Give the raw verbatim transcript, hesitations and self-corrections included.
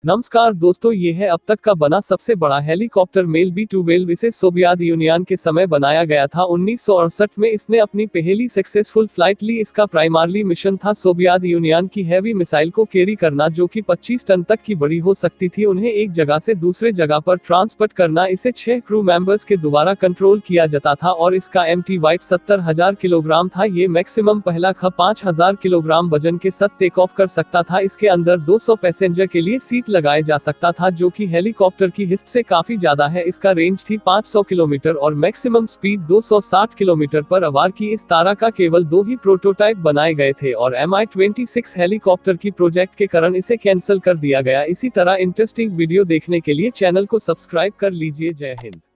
नमस्कार दोस्तों, ये है अब तक का बना सबसे बड़ा हेलीकॉप्टर मेल बी ट्वेल्व। इसे सोवियत यूनियन के समय बनाया गया था। उन्नीस सौ अड़सठ में इसने अपनी पहली सक्सेसफुल फ्लाइट ली। इसका प्राइमरली मिशन था सोवियत यूनियन की हैवी मिसाइल को कैरी करना, जो कि पच्चीस टन तक की बड़ी हो सकती थी, उन्हें एक जगह से दूसरे जगह पर ट्रांसपोर्ट करना। इसे छह क्रू मेंबर्स के द्वारा कंट्रोल किया जाता था और इसका एम टी वाइट सत्तर हजार किलोग्राम था। ये मैक्सिमम पहला ख पाँच हजार किलोग्राम वजन के साथ टेक ऑफ कर सकता था। इसके अंदर दो सौ पैसेंजर के लिए सीट लगाए जा सकता था, जो कि हेलीकॉप्टर की हिस्से से काफी ज्यादा है। इसका रेंज थी पाँच सौ किलोमीटर और मैक्सिमम स्पीड दो सौ साठ किलोमीटर पर आवर की। इस तरह का केवल दो ही प्रोटोटाइप बनाए गए थे और एम आई छब्बीस हेलीकॉप्टर की प्रोजेक्ट के कारण इसे कैंसिल कर दिया गया। इसी तरह इंटरेस्टिंग वीडियो देखने के लिए चैनल को सब्सक्राइब कर लीजिए। जय हिंद।